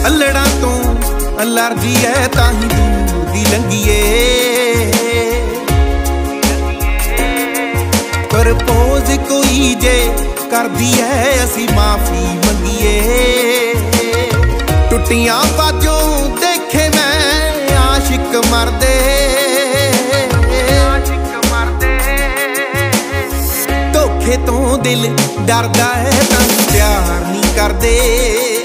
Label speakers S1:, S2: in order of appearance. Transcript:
S1: अल्लड़ां तो अलर्जी है ताही दूर दी लंघीए प्रपोज कोई जे कर दी है असी माफी मंगीए टुटियां बाजों देखे मैं आशिक मरदे धोखे तो दिल डरदा है तां प्यार नहीं करदे।